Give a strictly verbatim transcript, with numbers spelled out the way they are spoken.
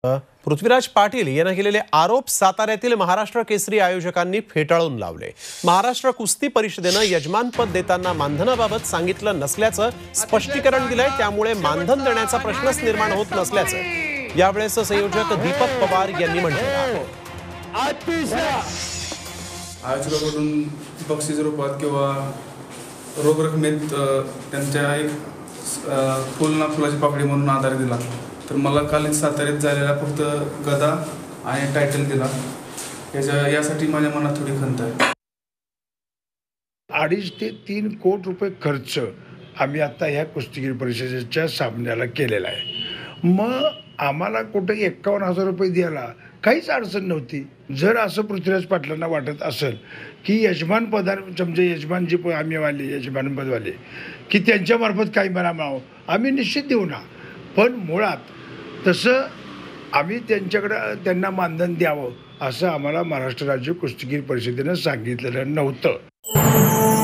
पृथ्वीराज पाटील यांना केलेले आरोप साताऱ्यातील महाराष्ट्र केसरी आयोजकांनी फेटाळून लावले। महाराष्ट्र कुस्ती परिषदेने यजमानपद देताना मानधनाबाबत सांगितलं नसल्याचं स्पष्टीकरण दिलंय, त्यामुळे मानधन देण्याचा प्रश्नच निर्माण होत नसल्याचं यावेळेस संयोजक दीपक पवार यांनी म्हटलं। आयोजकाकडून बक्षीस रूपात किंवा रोख रकमेत त्यांच्या एक फुल ना फुलाची पाकळी म्हणून आधार दिला, तर मला काल साताऱ्यात झालेला फक्त गदा आणि टायटल दिला। याच्या यासाठी माझ्या मनात थोडी खंत आहे। अडीच ते तीन कोटी रुपये खर्च आम्ही आता ह्या कुस्तीगीर परिषदेच्या सामन्याला केलेला आहे। मग आम्हाला कुठे एक्कावन्न हजार रुपये द्यायला काहीच अडचण नव्हती। जर असं पृथ्वीराज पाटलांना वाटत असेल की यजमान पदा समजा यजमान जे आम्ही वाले यजमानपदवाले की त्यांच्यामार्फत काही मला मिळावं, आम्ही निश्चित देऊ ना, पण मुळात तसं आम्ही त्यांच्याकडं त्यांना मानधन द्यावं असं आम्हाला महाराष्ट्र राज्य कुस्तीगीर परिषदेनं सांगितलेलं नव्हतं।